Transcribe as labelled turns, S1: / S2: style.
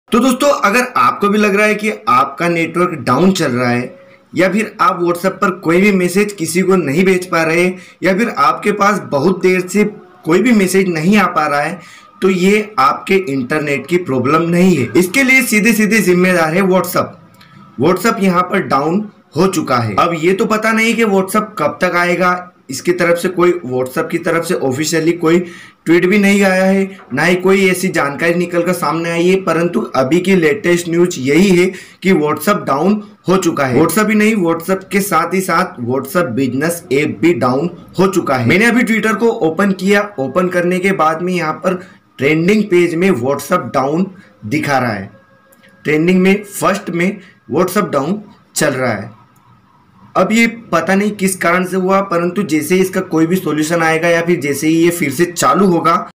S1: तो दोस्तों, अगर आपको भी लग रहा है कि आपका नेटवर्क डाउन चल रहा है या फिर आप व्हाट्सएप पर कोई भी मैसेज किसी को नहीं भेज पा रहे या फिर आपके पास बहुत देर से कोई भी मैसेज नहीं आ पा रहा है, तो ये आपके इंटरनेट की प्रॉब्लम नहीं है। इसके लिए सीधे सीधे जिम्मेदार है व्हाट्सएप। व्हाट्सएप यहाँ पर डाउन हो चुका है। अब ये तो पता नहीं कि व्हाट्सएप कब तक आएगा। इसकी तरफ से कोई व्हाट्सएप की तरफ से ऑफिशियली कोई ट्वीट भी नहीं आया है, ना ही कोई ऐसी जानकारी निकल कर सामने आई है। परंतु अभी की लेटेस्ट न्यूज यही है कि व्हाट्सएप डाउन हो चुका है। व्हाट्सएप ही नहीं, व्हाट्सएप के साथ ही साथ व्हाट्सएप बिजनेस ऐप भी डाउन हो चुका है। मैंने अभी ट्विटर को ओपन किया। ओपन करने के बाद में यहाँ पर ट्रेंडिंग पेज में व्हाट्सएप डाउन दिखा रहा है। ट्रेंडिंग में फर्स्ट में व्हाट्सएप डाउन चल रहा है। अब ये पता नहीं किस कारण से हुआ, परंतु जैसे ही इसका कोई भी सॉल्यूशन आएगा या फिर जैसे ही ये फिर से चालू होगा